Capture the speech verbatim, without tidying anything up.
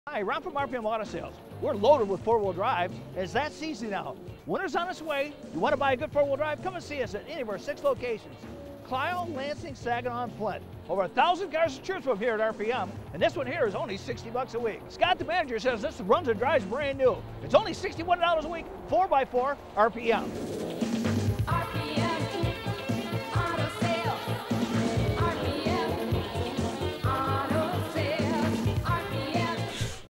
Hi, Ron from R P M Auto Sales. We're loaded with four-wheel drive. It's that season now. Winter's on its way. You want to buy a good four-wheel drive? Come and see us at any of our six locations. Clio, Lansing, Saginaw, and Flint. Over a thousand cars to choose from here at R P M, and this one here is only sixty bucks a week. Scott, the manager, says this runs and drives brand new. It's only sixty-one dollars a week, four by four, R P M.